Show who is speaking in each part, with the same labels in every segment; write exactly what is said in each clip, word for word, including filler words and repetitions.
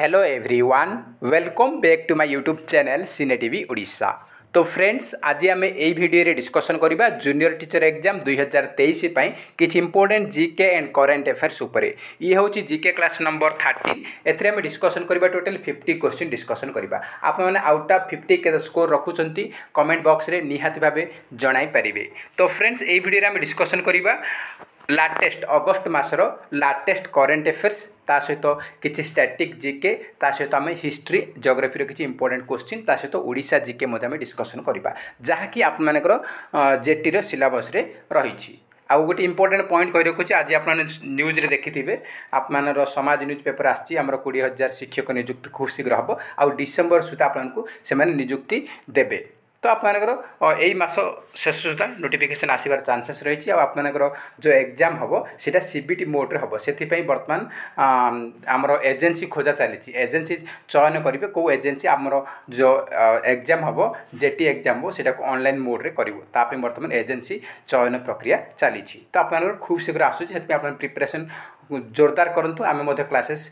Speaker 1: Hello everyone, welcome back to my YouTube channel cine TV Odisha. तो friends, आज आम यही वीडियो डिस्कसन करबा जूनियर टीचर एग्जाम दुई हजार तेईस किसी important GK and current affairs उपरे। ये हूँ जीके क्लास नंबर थर्टीन। एथरे आम डिस्कसन करबा टोटल फिफ्टी क्वेश्चन डिस्कसन करबा। आप मैंने आउट ऑफ फिफ्टी के स्कोर रखुंट कमेंट बॉक्स रे निहाती भावे जणाई पारिबे। तो फ्रेंड्स, यही वीडियो आम डिस्कसन करबा लाटेस्ट अगस्ट मासर लाटेस्ट करेन्ट अफेयर्स ता सहित किसी स्टैटिक जीके ता सहित आम हिस्ट्री जियोग्राफी किसी इंपोर्टेंट क्वेश्चन ता सहित ओडिशा जीके आम डिस्कसन करबा जहाँकि आप जेटी सिलेबस रे रही। आउ गोटे इंपोर्टेंट पॉइंट कही रखुच्छे, आज आप न्यूज रे देखिथिबे आप समाज न्यूज पेपर आसी आमर कोड़े हजार शिक्षक नियुक्ति खूब शीघ्र हम आउ डिसेम्बर सुधा आपको से नियुक्ति देवे। तो आपमनकर यही मास शेष सुधा नोटिफिकेशन आसबार चांसेस रही। आपमनकर जो एग्जाम हम सीटा सीबीटी मोड रे हम से बर्तमान आमर एजेंसी खोजा चली। एजेंसी चयन करेंगे कौ एजेंसी आमर जो एग्जाम हम जेटी एग्जाम हो सीटा ऑनलाइन मोड रे करूँ बर्तमान एजेंसी चयन प्रक्रिया चली। तो आपमनकर खूब शीघ्र आसूँ प्रिपरेशन जोरदार करूँ। आम क्लासेस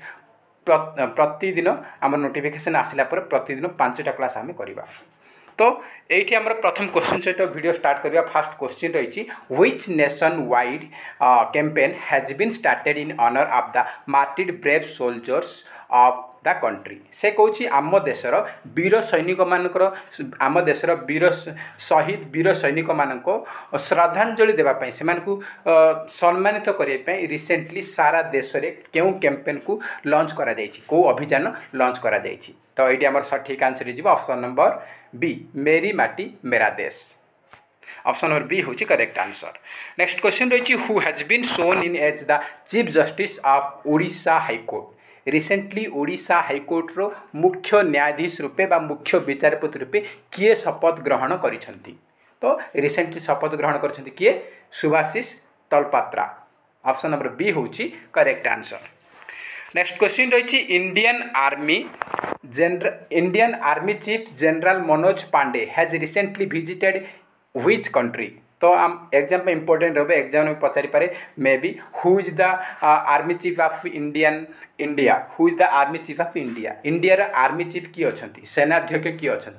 Speaker 1: प्रतिदिन आम नोटिफिकेशन आसला प्रतिदिन पांचटा क्लास आम करवा। तो ये आम प्रथम क्वेश्चन सहित वीडियो स्टार्ट करवा। फास्ट क्वेश्चन रही, which nation wide campaign has been started in honour of the martyred brave soldiers of the country. से कौची आम देशर वीर सैनिक मानकर आम देशर वीर शहीद वीर सैनिक मानक श्रद्धांजलि देवाई से सम्मानित करने रिसेंटली सारा देश में क्यों कैंपेन को लॉन्च करा जायछि, को अभियान लॉन्च करा जायछि। तो ये आम सठिक आंसर हो ऑप्शन नंबर बी, मेरी Mati Mera Desh. Option number B हूँ करेक्ट आंसर। नेक्स्ट क्वेश्चन रही, who has been sworn in as the chief justice of Odisha high court. Recently Odisha high court रो मुख्य न्यायाधीश रूपे बा मुख्य विचारपति रूपे किए शपथ ग्रहण करिसेंती। तो रिसेंटली शपथ ग्रहण करिसेंती किए, Subhasis Talapatra. Option number B हूँ करेक्ट आंसर। नेक्स्ट क्वेश्चन रही, Indian army general Indian army chief general Manoj Pande has recently visited which country. तो आम एग्जाम पे इंपोर्टेंट रहे, एग्जाम में पचारि पारे maybe who is the army chief of Indian India. Who is the army chief of India. India army chief किए अच्छा, सेनाध्यक्ष किए अच्छा।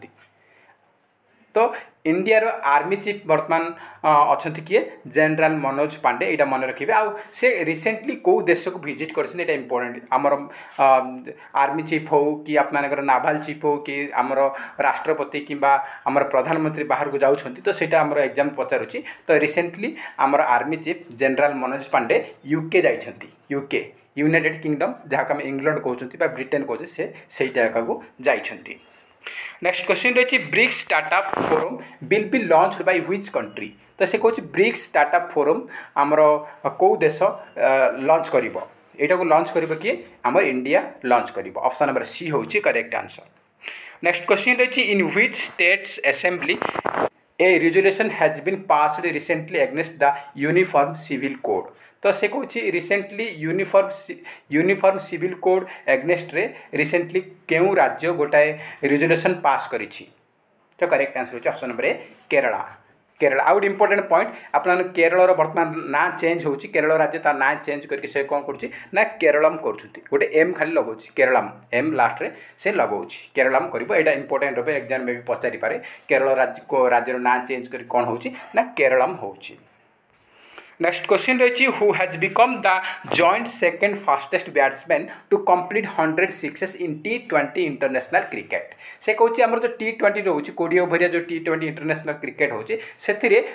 Speaker 1: तो इंडिया आर्मी चीफ बर्तमान अच्छा किए, जनरल मनोज पांडे। यहाँ मन रखिए। आउ से रिसेंटली कौ देश को विजिट कर इंपोर्टेंट आमर आर्मी चीफ हो कि आपमनकर नाभाल चीफ हो कि आमर राष्ट्रपति किंबा आमर प्रधानमंत्री बाहर को जाउछंती। तो सेटा आमर एग्जाम पचारुची। तो रिसेंटली आमर army chief general Manoj Pande UK जाइछंती। यूके यूनाइटेड किंगडम जहाँ आम इंग्लैंड कहते हैं ब्रिटेन कहते से सहीटा को जाइछंती। नेक्स्ट क्वेश्चन रही, BRICS startup forum will be launched by which country. तो से कहूँ ब्रिक्स स्टार्टअप फोरम आमर कौ देश लॉन्च करिवो। एटा को लॉन्च करिवो किए, आम इंडिया लॉन्च करिवो। ऑप्शन नंबर सी हूँ करेक्ट आंसर। नेक्स्ट क्वेश्चन रही, in which states assembly a resolution has been passed recently against the uniform civil code. तो से कौन recently uniform uniform civil code against रे रिसेंटली क्यों राज्य गोटाए रिजोल्यूशन पास करी। तो करेक्ट आंसर होची option number A, Kerala. Kerala आउट इंपोर्टेंट पॉइंट आप केरल बर्तमान ना चेंज होची। केरल राज्य तार ना चेंज करके से कौन कर केरलम कर गोटे एम खाली लगौछि, केरलम एम लास्ट रे से लगौछि केरलम करिवो। एटा इंपोर्टेंट रहे, एग्जाम में भी पचारि पारे केरल राज्य को राज्यर ना चेंज कर कौन होची ना केरलम होची। नेक्स्ट क्वेश्चन रही, who has become the joint second fastest batsman to complete hundred sixes in T twenty international cricket. से कहूँ आम जो टी ट्वेंटी रोचे कोड़े ओभरिया जो टी ट्वेंटी इंटरनेशनल क्रिकेट होचे से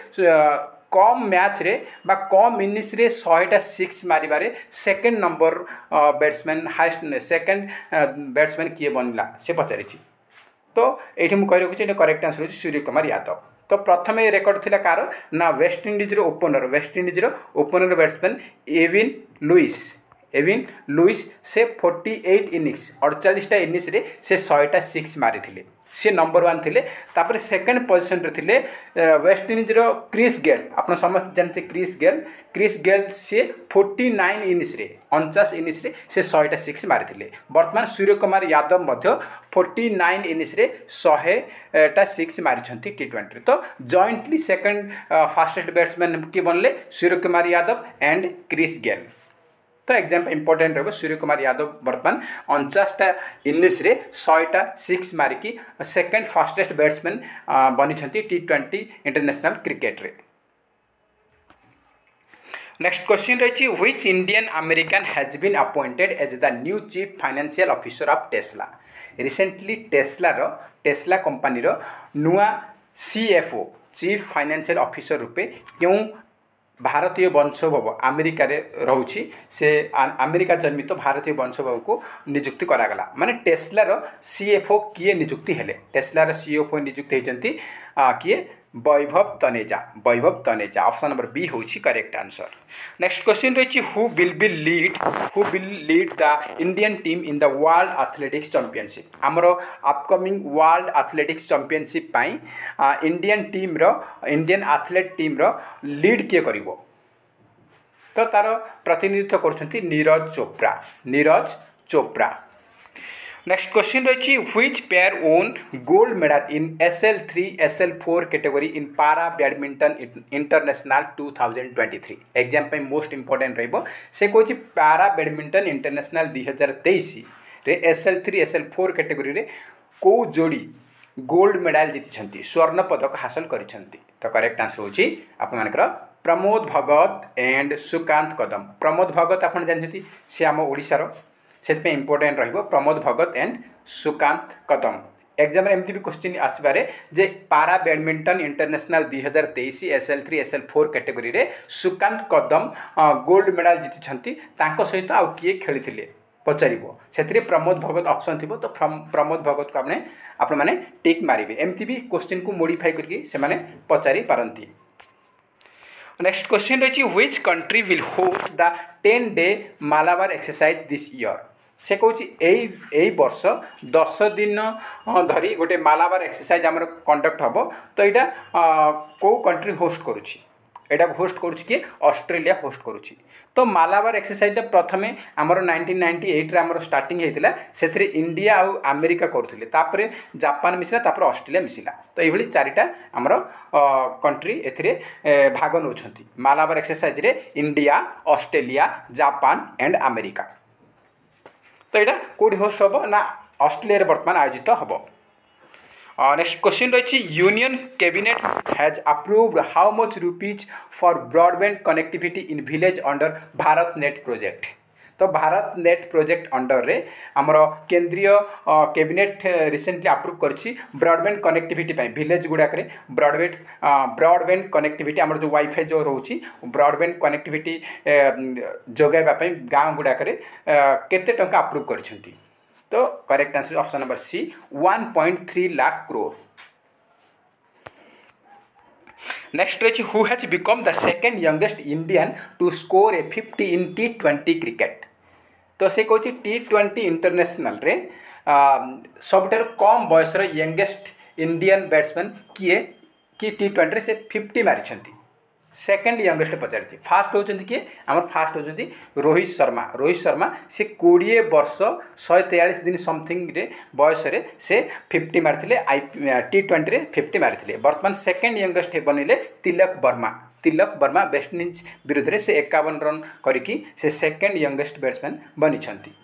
Speaker 1: कम मैच रे बा कम इनिंग्स रे सौटा सिक्स मारिबारे second number batsman highest second batsman किए बनला से पचारि। तो ये मुझे कही रखुच्छे करेक्ट आंसर हो सूर्य कुमार यादव। तो प्रथम रेकर्ड थिला कार ना वेस्ट इंडीज रो ओपनर वेस्ट इंडीज रो opener batsman Evin Lewis Evin Lewis से अड़तालीस इनिंग्स अड़चालीस इनिंग्स रे से सौटा सिक्स मारी थिले। सी नंबर वन थिले। तापर सेकंड पोजिशन रे थिले वेस्ट इंडीज रो क्रिस गेल। आप समस्त जानते क्रिस गेल क्रिस गेल से उनचास इनिंग्स रे उनचास इनिंग्स रे से सौटा सिक्स मारी थिले। वर्तमान सूर्य कुमार यादव मध्य उनचास इनिंग्स रे सौटा सिक्स मारी टी ट्वेंटी। तो जॉइंटली सेकंड फास्टेस्ट बैट्समैन किए बनले Suryakumar Yadav and Chris Gayle. तो एग्जाम इंपोर्टेंट रहो सूर्य कुमार यादव बर्तमान अनचाशटा इनिंग्स रे सौटा सिक्स मारिकी सेकेंड फास्टेस्ट बैट्समैन बनी टी ट्वेंटी इंटरनेशनल क्रिकेट रे। नेक्स्ट क्वेश्चन रही which Indian American has been appointed as the new chief financial officer of Tesla. Recently Tesla रो टेस्ला कंपनी रो नुआ सीएफओ चीफ फाइनेंशियल ऑफिसर रूपे क्यों भारतीय वंशोद्भव America रे रहउछि से अमेरिका जन्मित भारतीय वंशोद्भव को नियुक्ति करागला माने टेस्ला रो सीएफओ किए नियुक्ति हेले टेस्ला रो सीएफओ नियुक्ति हेजंती किए Vaibhav Taneja Vaibhav Taneja option number B होछि करेक्ट आंसर। नेक्स्ट क्वेश्चन रही who will be lead who will lead the Indian team in the world athletics championship आमर अपकमिंग वर्ल्ड एथलेटिक्स चैंपियनशिप पाई इंडियन टीम रो इंडियन एथलेट टीम रो lead किए करिवो तो तार प्रतिनिधित्व करछंती नीरज चोपड़ा नीरज चोपड़ा। नेक्स्ट क्वेश्चन रही which pair won gold medal in S L three S L four category in para badminton international two thousand twenty three exam पे मोस्ट इंपोर्टेंट रहिबो से कहछि पारा बैडमिंटन इंटरनेशनल दुई हजार तेईस रे S L three S L four category रे को जोड़ी गोल्ड मेडल जीति स्वर्ण पदक हासिल करिसेंती तो करेक्ट आंसर होछि आपन मानकर प्रमोद भगत एंड सुकांत कदम। प्रमोद भगत आपन जानछथि से आम ओडिसा रो से इंपोर्टेंट रहिबो प्रमोद भगत एंड सुकांत कदम। एग्जाम एमती भी क्वेश्चन आसबारे जे पारा बैडमिंटन इंटरनेशनल दुई हजार तेईस S L three S L four category रे सुकांत कदम गोल्ड मेडल जीति तांको सहित आउ किए खेली पचारिबो से प्रमोद भगत ऑप्शन थी तो प्रमोद भगत को आपने आपण माने टिक मारिबे एमती भी क्वेश्चन को मॉडिफाई करके से माने पचारि पारंती। नेक्स्ट क्वेश्चन रही which country will host the ten day Malabar exercise this year से कहूँ यही वर्ष दस दिन धरी गोटे मालाबार एक्सरसाइज आमर कंडक्ट हम तो यहाँ कौ कंट्री होस्ट करुच्ची एटा होस्ट करुच्ची किए ऑस्ट्रेलिया होस्ट करुच्ची तो मालाबार एक्सरसाइज प्रथमे आमर नाइंटीन नाइंटी एट रे आमर स्टार्टिंग होता से इंडिया आउ अमेरिका करुले तापर जापान मिसला तापर ऑस्ट्रेलिया मिसला तो ये चारिटा आमर कंट्री ए भाग नौ मालाबार एक्सरसाइज रे India Australia Japan and America तो यहाँ कौटी होस्ट हम ना ऑस्ट्रेलिया बर्तमान आयोजित हम। नेक्स्ट क्वेश्चन रही union cabinet has approved how much rupees for broadband connectivity in village under Bharat net project तो भारत नेट प्रोजेक्ट अंडर रे आमर केंद्रीय कैबिनेट रिसेंटली अप्रूव करछि ब्रॉडबैंड कनेक्टिविटी पाई विलेज गुड़ाक ब्रॉडबैंड ब्रॉडबैंड कनेक्टिविटी आमर जो वाईफाई जो रोची ब्रॉडबैंड कनेक्टिविटी जोगाइबा पाई गाँव गुड़ाक केते टंका अप्रूव करछंती तो correct answer option number C one point three lakh crore. Next रही who has become the second youngest Indian to score a fifty in T twenty cricket तो से कहूँ टी ट्वेंटी इंटरनेशनल रे सबुठार कम बयसर यंगेस्ट इंडियन बैट्समैन किए कि टी ट्वेंटी से फिफ्टी मारी सेकेंड यंगेस्ट पचारि फास्ट होती किए आम फास्ट होती रोहित शर्मा रोहित शर्मा से कोड़े वर्ष शहे तेयालीस दिन समथिंग रे बयस से फिफ्टी मारी आई टी ट्वेंटी रे फिफ्टी मारी बर्तमान सेकेंड यंगेस्ट बनइले तिलक वर्मा तिलक वर्मा वेस्ट इंडीज विरुद्ध से एकावन रन करके से सेकेंड यंगेस्ट बैट्समैन बनी।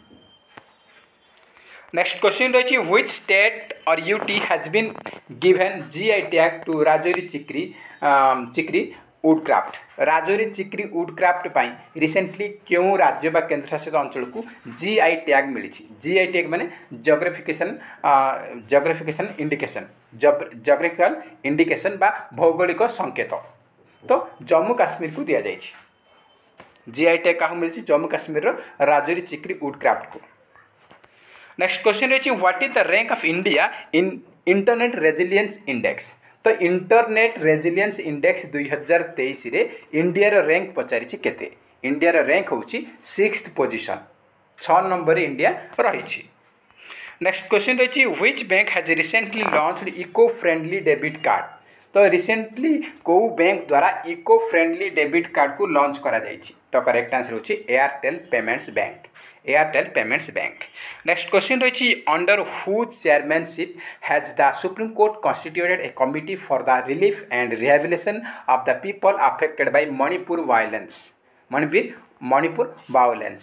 Speaker 1: नेक्स्ट क्वेश्चन रही which state or UT has been given GI tag to Rajouri Chikri Chikri woodcraft Rajouri Chikri woodcraft पाई रिसेंटली क्यों राज्य बा केंद्र शासित अंचल को जीआई टैग मिली जीआई टैग माने geographication geographication indication geographical indication बा भौगोलिक संकेत तो जम्मू काश्मीर को दिया जाए जीआई टैग क्या मिली जम्मू काश्मीर राजौरी चिक्री वुडक्राफ्ट को। नेक्स्ट क्वेश्चन रही what is the rank of India in internet resilience index तो इंटरनेट रेजिलियंस इंडेक्स दुई हजार तेईस रे इंडिया रैंक पचारि केते इंडिया रैंक होची सिक्स्थ पोजिशन छ नंबर इंडिया रही। नेक्स्ट क्वेश्चन रही which bank has recently launched eco friendly debit card तो रिसेंटली को बैंक द्वारा इको फ्रेंडली डेबिट कार्ड को लॉन्च करा जायछि तो करेक्ट आंसर होची Airtel payments bank Airtel payments bank. Next question रही under whose chairmanship has the supreme court constituted a committee for the relief and rehabilitation of the people affected by Manipur violence Manipur Manipur violence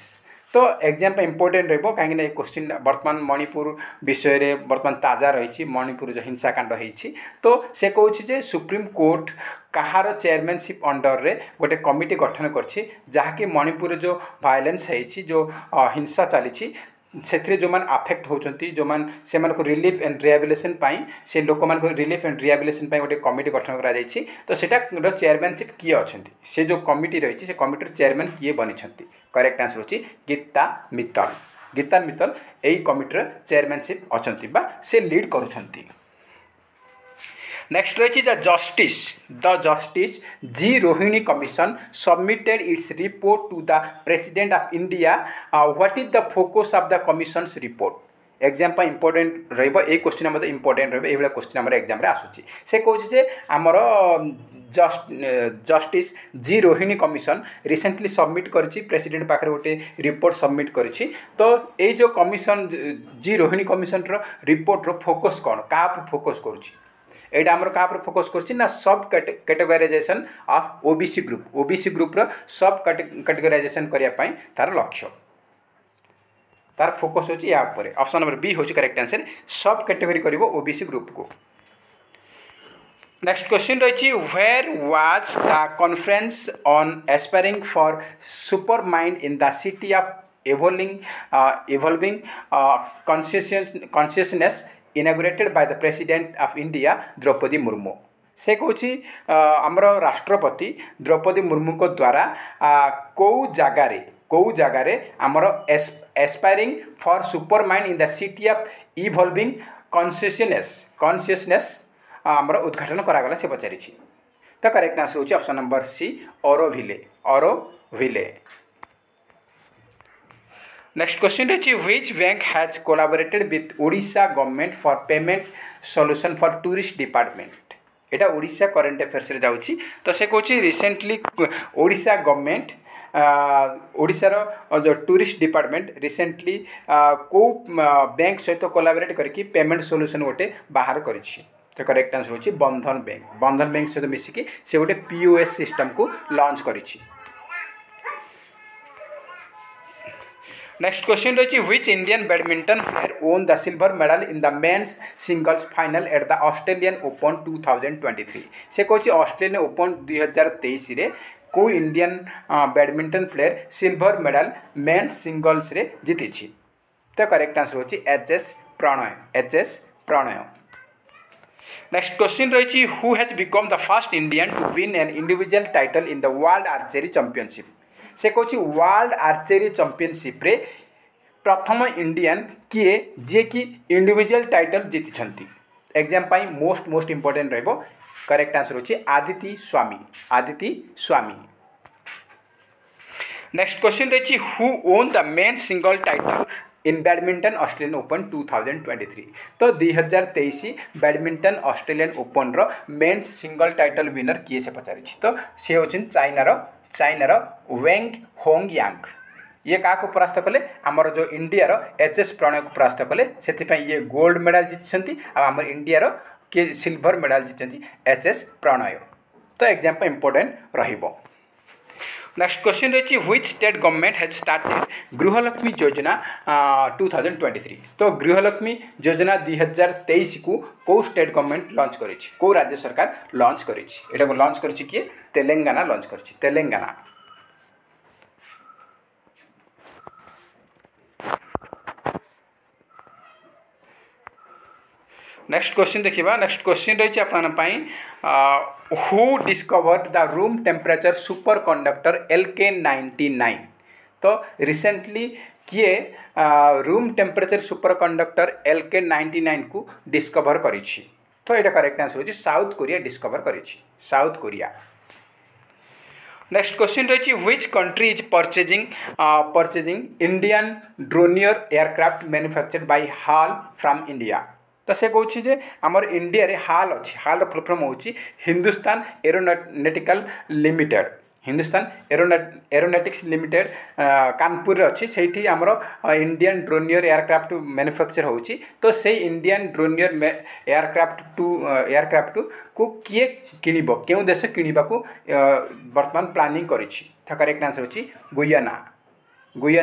Speaker 1: तो exam important रहिबो काहे कि question वर्तमान मणिपुर विषय रे वर्तमान ताजा रही मणिपुर जो हिंसाकांड होईछि तो से कहूछि जे सुप्रीम कोर्ट कहार चेयरमैनशिप अंडर रे गोटे कमिटी गठन करछि जहाँकि मणिपुर जो वायलेंस होईछि जो हिंसा चली से जो मान आफेक्ट होती जो मान से रिलीफ एंड रिहाबिलिटेशन पाई से लोक मान रिलीफ एंड रिहाबिलिटेशन पाई गोटे कमिटी गठन करा जायछि तो सेटा चेयरमैनशिप किए अछंती से जो कमिटी रही से कमिटी चेयरमैन किए बनी करेक्ट आंसर होछि गीता मित्तल गीता मित्तल एई कमिटी चेयरमैनशिप अछंती बा से लीड करूछंती। नेक्स्ट रही the justice the justice G Rohini commission submitted its report to the president of India what is the focus of the commission's report exam पर इंपोर्टेंट रहिबो ए क्वेश्चन मते इंपोर्टेंट रहिबो एबला क्वेश्चन हमर एग्जाम रे आसुची से कहूछि जे हमर just justice G Rohini commission recently submit करछि प्रेसिडेंट पाखरे गोटे रिपोर्ट सबमिट करछि तो ए जो कमिशन जी रोहिणी कमिशन रो रिपोर्ट रो फोकस कोन का फोकस करछि एटा हमर का फोकस करछि ना sub categorization of OBC group OBC group रो सब कैटेगराइजेशन करिया पई तार लक्ष्य तार फोकस होछि या ऊपर ऑप्शन नंबर बी होछि करेक्ट आंसर सब कैटेगरी करिवो ओबीसी ग्रुप को। नेक्स्ट क्वेश्चन रही where was the conference on aspiring for super mind in the city of evolving uh, evolving uh, consciousness consciousness inaugurated by the president of India Draupadi Murmu से कौन आमर राष्ट्रपति द्रौपदी मुर्मू को द्वारा कौ जगार कौ जगार आमर aspiring for super mind in the city of evolving consciousness consciousness आमर उद्घाटन करागला से पचारि तो करेक्ट आंसर होछि option number C Auroville Auroville. Next question रही which bank has collaborated with Odisha government for payment solution for tourist department एटा ओडिशा करंट अफेयर्स रे जाउछि तो से कहछि रिसेंटली ओडिशा गवर्नमेंट ओडिशार जो टूरिस्ट डिपार्टमेंट रिसेंटली को बैंक सहित कोलाबोरेट करके पेमेंट सॉल्यूशन गोटे बाहर करिछि तो करेक्ट आंसर होछि बंधन बैंक बंधन बैंक सहित मिसिकी से गोटे पीओएस सिस्टम को लॉन्च करिछि। नेक्स्ट क्वेश्चन रही which Indian badminton player won the silver medal in the men's singles final at the Australian Open two thousand twenty three से कहछि ऑस्ट्रेलियन ओपन दुई हजार तेईस रे को Indian badminton player silver medal men's singles रे जीति तो करेक्ट आंसर होछि H S Prannoy H S Prannoy. Next question रही who has become the first Indian to win an individual title in the world archery championship से कहछि world archery championship रे प्रथम Indian किए जे कि इंडिविजुअल टाइटल जीति एग्जाम पाई मोस्ट मोस्ट इंपोर्टेंट रहिबो करेक्ट आंसर होछि आदिति स्वामी आदिति स्वामी। नेक्स्ट क्वेश्चन रही who won the men single title in badminton Australian Open two thousand twenty three तो दुई हजार तेईस बैडमिंटन ऑस्ट्रेलियन ओपन रो मेन्स सिंगल टाइटल विनर किए से पचारि तो सी होछिन चाइनार चाइनार वेंग होंग यांग ये क्या परास्त कले आमर जो इंडियार एच एस प्रणय को परास्त कले से ये गोल्ड मेडल जीति आम इंडियार किए सिल्वर मेडल जीति एच एस प्रणय तो एग्जाम पर इंपोर्टेंट रहिबो। नेक्स्ट क्वेश्चन रही which state government has started Gruhalakshmi योजना टू थाउजेंड ट्वेंटी थ्री तो गृहलक्ष्मी योजना दुई हजार तेईस को कौ स्टेट गवर्नमेंट लॉन्च करी कौ राज्य सरकार लॉन्च करी एटा लॉन्च करी किए तेलंगाना लॉन्च करी तेलंगाना। नेक्स्ट क्वेश्चन देखिबा नेक्स्ट क्वेश्चन रही आप who discovered the room temperature super conductor L K ninety nine तो रिसेंटली किए room temperature super conductor L K ninety nine को डिस्कवर करी तो ये करेक्ट आंसर होछि साउथ कोरिया डिस्कवर करी साउथ कोरिया। नेक्स्ट क्वेश्चन रही which country is purchasing purchasing Indian Dornier aircraft manufactured by HAL from India तो से कहूँ जे आमर इंडिया रे हाल अच्छी हाल फुल फॉर्म होची Hindustan aeronautical limited Hindustan aeronaut aeronautics limited Kanpur अच्छी से आमर इंडियन ड्रोनियर एयरक्राफ्ट मैन्युफैक्चर होची तो से Indian Dornier aircraft two aircraft को किए किनिबो केउ देश किनिबा को वर्तमान प्लानिंग करिछि तो करेक्ट आंसर होची गुयाना गुयाना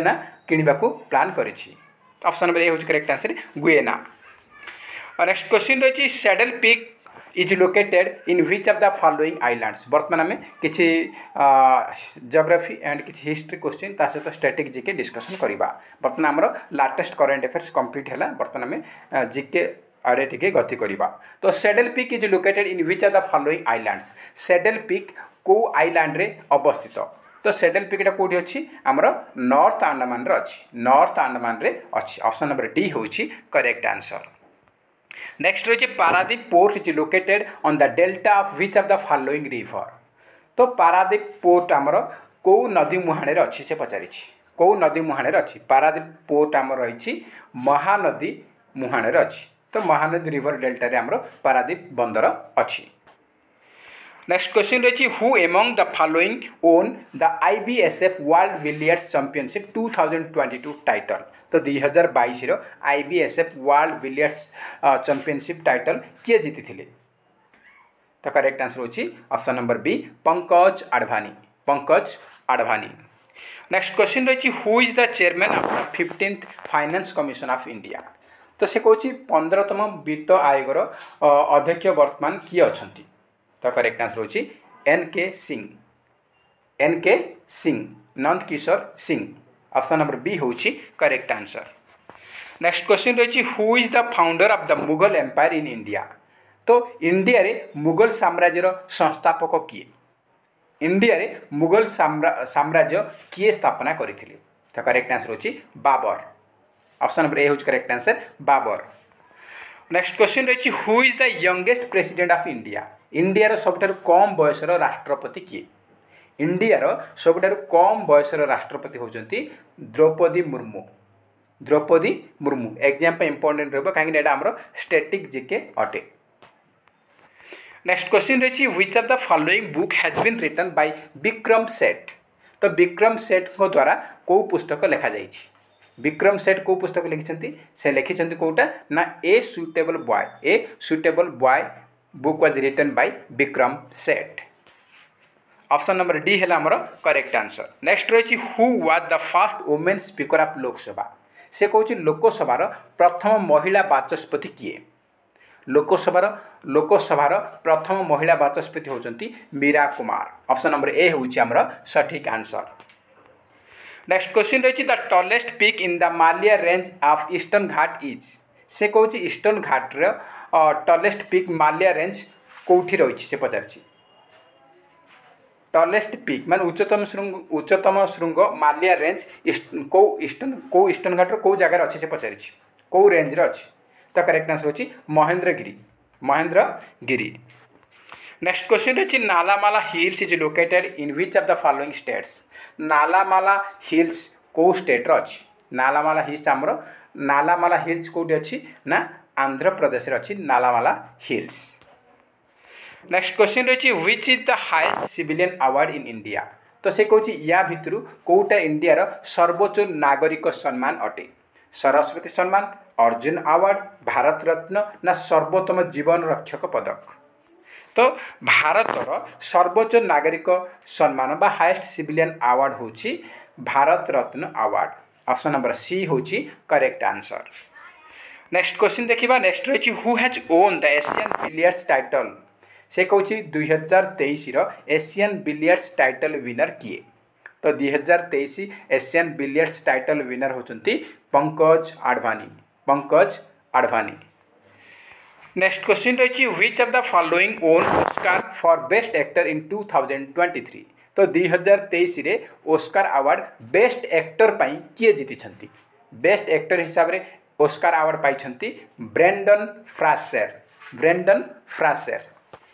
Speaker 1: किणवाकू प्लान करिछि। ऑप्शन नंबर ए हूँ correct answer Guyana. Next question रही Saddle Peak is located in which of the following islands. बर्तमान आम किसी जियोग्राफी एंड किसी हिस्ट्री क्वेश्चन ता सहित स्टैटिक जीके डिस्कसन करवा। बर्तमान आमर लाटेस्ट करेंट अफेयर्स कंप्लीट है। बर्तमान आम जीके आड़े टिके गति करवा। तो Saddle Peak is located in which of the following islands. Saddle Peak को आइलैंड रे अवस्थित। तो सैडल पीकटा कौटी अच्छी आमर नॉर्थ अंडमान रे अच्छी, नॉर्थ अंडमान रे अच्छी। ऑप्शन नंबर डी हूँ करेक्ट आंसर। नेक्स्ट रही Paradip port is located on the delta of which of the following river. तो पारादीप पोर्ट आमर कौ नदी मुहाणे रे अच्छी से पचारि कौ नदी मुहाणे रे अच्छी। पारादीप पोर्ट आमर रही महानदी मुहाणे रे अच्छी। तो महानदी रिवर डेल्टा रे आमर पारादीप बंदर अच्छी। नेक्स्ट क्वेश्चन रही who among the following won the IBSF world billiards championship two thousand twenty two title. तो दुई हजार बाईस IBSF world billiards championship title किए जीति थे। तो करेक्ट आंसर होची option number B Pankaj Advani, Pankaj Advani. Next question रही who is the chairman of the fifteenth finance commission of India. तो से कौन पंद्रहतम वित्त आयोगर अध्यक्ष वर्तमान किए अच्छा। तो करेक्ट आंसर होची N K Singh, N K Singh, Nand Kishore Singh. Option number B होची करेक्ट आंसर। नेक्स्ट क्वेश्चन रही who is the founder of the Mughal empire in India. तो इंडिया रे मुगल साम्राज्यर संस्थापक किए। इंडिया रे मुगल साम्राज्य किए स्थापना करथिले। तो करेक्ट आंसर होची बाबर। ऑप्शन नंबर ए होची correct answer Babur. Next question रही who is the youngest president of India. India रो सबठारु कम बयसर राष्ट्रपति किए। इंडिया रो सबठारु कम बयसर राष्ट्रपति होचंती द्रौपदी मुर्मू, द्रौपदी मुर्मू। एग्जाम पे इंपोर्टेंट रहबो काहे कि हमरो स्टैटिक जीके अटे। नेक्स्ट क्वेश्चन रही which of the following book has been written by Vikram Seth. तो विक्रम सेठ को द्वारा को पुस्तक लिखा जाइछि। विक्रम सेठ को पुस्तक लिखिछंती से लिखिछंती कोटा ना a suitable boy, a suitable boy book was written by Vikram Seth. Option number D है आमर करेक्ट आंसर। नेक्स्ट रही who was the first women speaker of Lok Sabha. से कहूँ लोकसभार प्रथम महिला बाचस्पति किए। लोकसभार लोकसभार प्रथम महिला बाचस्पति होचंती Meira Kumar. Option number A हूँ आमर सठिक आंसर। नेक्स्ट क्वेश्चन रही the tallest peak in the Maliya range of eastern Ghat इज। से कहूँ ईस्टर्न घाट रे टॉलेस्ट पीक मालिया रेंज कौटी रही से पचार। टॉलेस्ट पीक मान उच्चतम श्रृंग उच्चतम श्रृंग मालिया रेंज को ईस्टर्न को ईस्टर्न घाट को जगार अच्छे से पचार को रेंज रे अच्छी। तो करेक्ट आंसर होची महेंद्रगिरी, महेंद्रगिरी। नेक्स्ट क्वेश्चन रही Nallamala hills is located in which of the following states. Nallamala hills को स्टेट रो अच्छी। नालामाला हिल्स आमर नालामाला हिल्स कोठी अच्छी ना आंध्र प्रदेश रे अच्छी नालामाला हिल्स। नेक्स्ट क्वेश्चन रही which is the highest civilian award in India. तो से कहूँ या भितर कौटा इंडिया सर्वोच्च नागरिक सम्मान अटे। सरस्वती सम्मान, अर्जुन अवार्ड, भारत रत्न ना सर्वोत्तम जीवन रक्षक पदक। तो भारतर सर्वोच्च नागरिक सम्मान बा हाईएस्ट सिविलियन अवार्ड होची Bharat Ratna award. Option number C होची करेक्ट आंसर। नेक्स्ट क्वेश्चन देखिबा। नेक्स्ट रही who has won the Asian billiards title. से कहूँ दुई हजार तेईस एशियन बिलियर्ड्स टाइटल विनर किए। तो दुई हजार तेईस एशियन बिलियर्ड्स टाइटल विनर होचंती पंकज आडवाणी, पंकज आडवाणी। नेक्स्ट क्वेश्चन रही which of the following won Oscar for best actor in two thousand twenty three. तो दुई हजार तेईस ऑस्कार अवार्ड बेस्ट एक्टर पाई किए जीति। बेस्ट एक्टर हिसाब से ऑस्कार अवार्ड पाई Brendan Fraser, Brendan Fraser.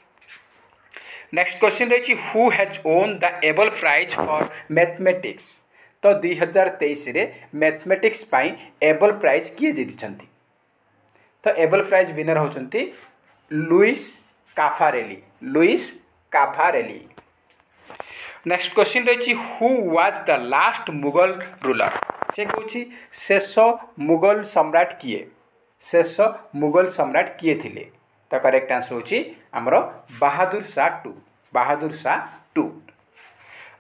Speaker 1: Next question रही who has won the Abel prize for mathematics. तो दुई हजार तेईस मैथमेटिक्स पाई एबल प्राइज किए जीति। तो एबल प्राइज विनर होचंती Luis Caffarelli, Luis Caffarelli. Next question रही who was the last Mughal ruler. से कहूँ शेष मुगल सम्राट किए, शेष मुगल सम्राट किए थिले। तो करेक्ट आंसर होची हमरो Bahadur Shah two, Bahadur Shah two.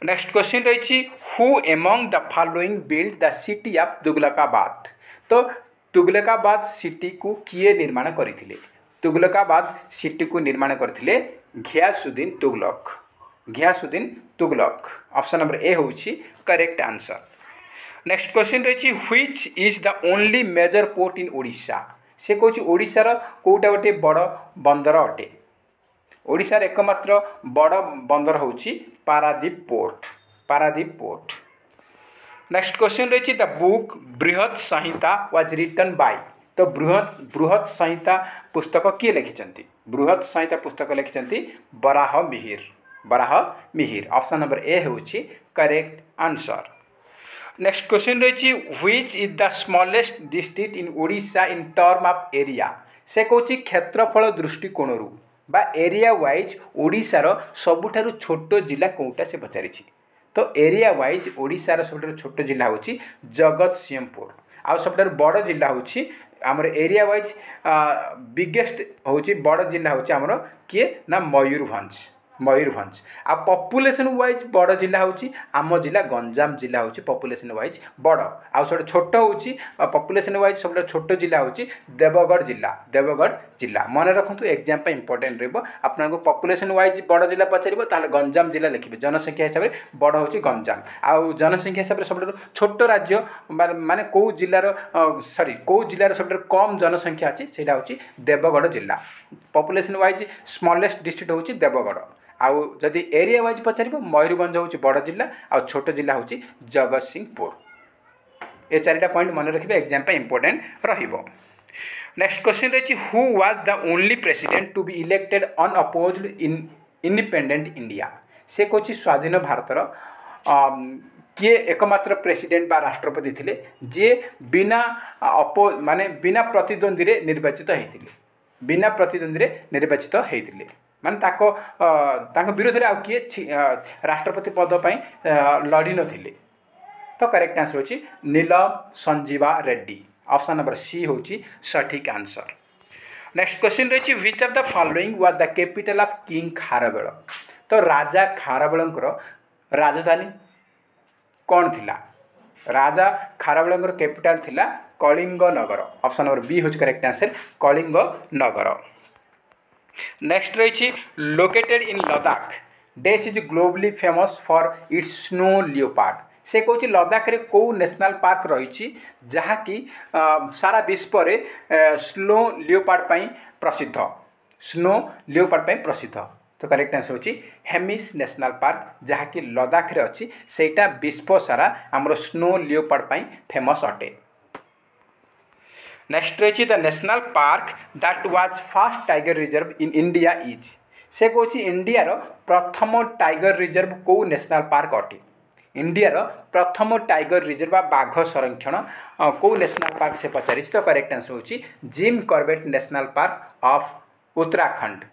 Speaker 1: Next question रही who among the following build the city of Tughlaqabad. तो तुगलकाबाद सिटी को किए निर्माण करथिले? तुगलकाबाद सिटी को निर्माण करथिले Ghiyasuddin Tughlaq. Ghiyasuddin Tughlaq option number A होची करेक्ट आंसर। नेक्स्ट क्वेश्चन रही which is the only major port in Odisha. से कौच ओडिशार कोटा गोटे बड़ बंदर अटे? ओडिशार एकमात्र बड़ बंदर होची Paradip port. Paradip port. Next question रही the book Brihat Samhita was written bye. तो बृहत बृहत संहिता पुस्तक किए लिखिं? बृहत संहिता पुस्तक लिखिं Varaha Mihir. Varaha Mihir option number A होची करेक्ट आंसर। नेक्स्ट क्वेश्चन रही which is the smallest district in Odisha in term of area. से कौच क्षेत्रफल दृष्टिकोण बा एरिया वाइज ओडिशार सबुठारु छोट जिला कोटा से पचारि। तो एरिया वाइज ओडिशार सबुठारु छोट जिला होची जगतसिंहपुर। आउ सबुठारु बड़ जिला होची आमर एरिया वाइज बिगेस्ट होची बड़ जिला होची आमर किए ना मयूरभंज। मयूरभंज आ पॉपुलेशन वाइज बड़ जिला होची आम जिला गंजाम जिला होची पॉपुलेशन वाइज बड़। आ सब छोट होची पॉपुलेशन वाइज सब छोट जिला होची देवगढ़ जिला। देवगढ़ जिला मन रखु एग्जाम पे इंपोर्टेंट रहबो। आपनको पॉपुलेशन वाइज बड़ जिला पचारिबो ताले गंजाम जिला लिखिबे। जनसंख्या हिसाब से बड़ होची गंजाम। आ जनसंख्या हिसाब से सब छोट राज्य माने को जिलार सॉरी को जिलार सब कम जनसंख्या अछि सेटा होची देवगढ़ जिला। पॉपुलेशन वाइज स्मॉलेस्ट डिस्ट्रिक्ट होची देवगढ़। आउ जदि एरिया वाइज पचार मयूरभंज हूँ बड़ जिला आ छोट जिला हूँ जगतसिंहपुर। ये चारिटा पॉइंट मन रखिए एग्जाम पे इंपोर्टेंट रहिबो। नेक्स्ट क्वेश्चन रही who was the only president to be elected unopposed in independent India. से कौच स्वाधीन भारतर किए एकमात्र प्रेसिडेंट बा राष्ट्रपति थिले जे बिना अपो माने बिना प्रतिद्वंदी रे निर्वाचित होइतिले। बिना प्रतिद्वंदी रे निर्वाचित होइतिले माने ताको ताको विरोध रे आ किए राष्ट्रपति पद पई लड़ी नथिले। तो करेक्ट आंसर होची Neelam Sanjiva Reddy. Option number C होची सठिक आंसर। नेक्स्ट क्वेश्चन रही which of the following was the capital of king Kharavela. तो राजा खारवेलंकर राजधानी कौन थिला? राजा खारवेलंकर कैपिटल थिला Kalinga Nagar. Option number B होची correct answer Kalinga Nagar. Next रही लोकेटेड इन लद्दाख देश is globally famous for its snow leopard. से कौच लद्दाख रे को नेशनल पार्क रही जहाँकि सारा विश्व रे स्नो लियोपार्ड पाई प्रसिद्ध। स्नो लियोपार्ड पाई प्रसिद्ध। तो करेक्ट आंसर होची हेमिस नेशनल पार्क जहाँकि लद्दाख रे अच्छी सेटा विश्व सारा आमर स्नो लियोपार्ड पाई फेमस अटे। नेक्स्ट रही the national park that was first tiger reserve in India is. से कौच इंडिया रो प्रथम टाइगर रिजर्व को नेशनल पार्क अटे? इंडिया रो प्रथम टाइगर रिजर्व बाघ संरक्षण को नेशनल पार्क से पचारि। तो करेक्ट आंसर होची Jim Corbett national park of Uttarakhand.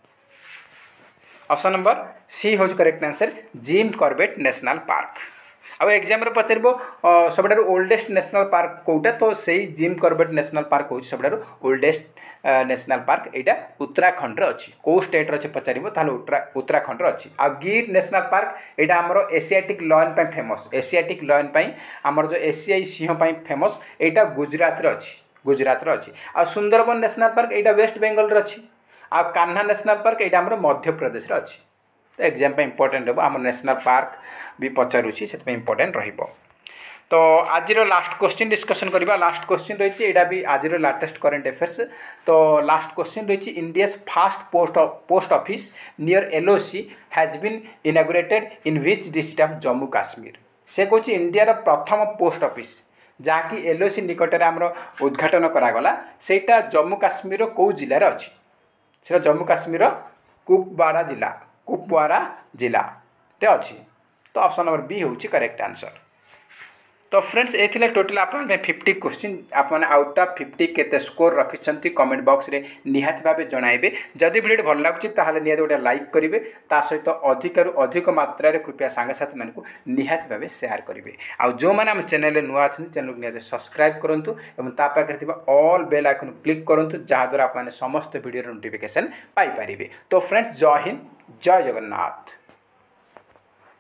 Speaker 1: Option number C होची correct answer Jim Corbett national park. अब एग्जाम रे पचारिबो सबडार ओल्डेस्ट नेशनल पार्क कोटा? तो सेही जिम कॉर्बेट नेशनल पार्क होची सबडार ओल्डेस्ट नेशनल पार्क। एटा उत्तराखंड रे अछि। को स्टेट रे अछि पचारिबो ताले उत्तराखंड रे अछि। आ गिर नेशनल पार्क एटा हमरो एशियाटिक लायन पई फेमस। एशियाटिक लायन पई हमर जो एशियाई सिंह पई फेमस एटा गुजरात रे अछि। गुजरात रे अछि। आ सुंदरबन नेशनल पार्क एटा वेस्ट बंगाल रे अछि। आ कान्हा नेशनल पार्क एटा हमरो मध्य प्रदेश रे अछि। तो एग्जाम पे इंपोर्टेंट रहो आम नेशनल पार्क भी पचारुची से इंपोर्टेंट रहिबो। तो आज लास्ट क्वेश्चन डिस्कशन करबा। लास्ट क्वेश्चन रही एटा भी आज लाटेस्ट करेंट अफेयर्स। तो लास्ट क्वेश्चन रही India's first post post office near LOC has been inaugurated in which district of Jammu Kashmir. से कौच इंडिया प्रथम पोस्ट ऑफिस जहाँकि एलओसी निकट में आमर उद्घाटन करागला सेटा जम्मू काश्मीर कौ जिले अच्छी? से जम्मू काश्मीर कुपवाड़ा जिला कुपवाड़ा जिला टे अच्छी। तो ऑप्शन नंबर बी होची करेक्ट आंसर। तो फ्रेंड्स ये टोटल आप फिफ्टी क्वेश्चन आपने आउट ऑफ फिफ्टी केते स्कोर रखिंट कमेंट बॉक्स रे निहाती भाव जनइबे। जदि वीडियो भल लगुच ताहले निहाती गोटे लाइक करेंगे ता सहित अधिकरू अधिक मात्रा कृपया सांगसाथी मानक निहाती भाव सेयार करेंगे। आउ जो मैंने आम चैनल नुआ अच्छे चैनल को निहाती सब्सक्राइब करूँ और ता पाखे ऑल बेल आइकन क्लिक करूँ जहाँद्वारा आप समस्त वीडियो नोटिफिकेशन पाइपर। तो फ्रेंड्स जय हिंद जय जगन्नाथ।